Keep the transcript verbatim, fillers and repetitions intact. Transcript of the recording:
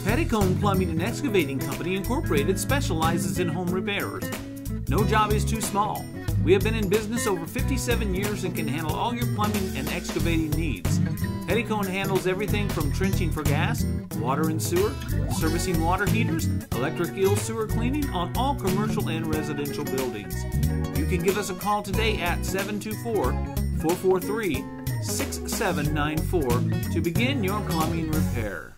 Pedicome Plumbing and Excavating Company Incorporated specializes in home repairs. No job is too small. We have been in business over fifty-seven years and can handle all your plumbing and excavating needs. Pedicome handles everything from trenching for gas, water and sewer, servicing water heaters, electric eel sewer cleaning on all commercial and residential buildings. You can give us a call today at seven two four, four four three, six seven nine four to begin your plumbing repair.